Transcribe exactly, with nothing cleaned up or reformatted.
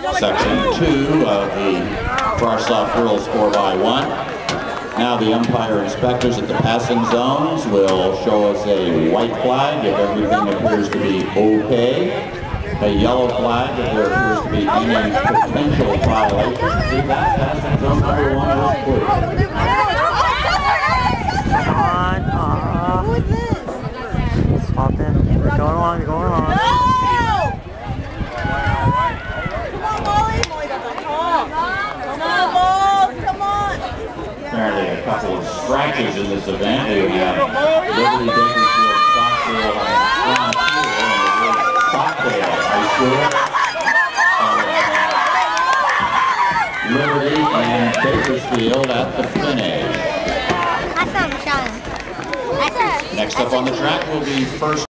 Section two of the frosh girls four by one. Now the umpire inspectors at the passing zones will show us a white flag if everything appears to be okay, a yellow flag if there appears to be any potential violation. See that? Passing zone number one is clear. Come on. Aww. Who is this? Swap in. They're going along, they're going along. Apparently a couple of scratches in this event. We have Liberty Bakersfield Stockdale and Stockdale High School. Liberty and Bakersfield at the finish. That's not Sean. That's Next up on the track will be first.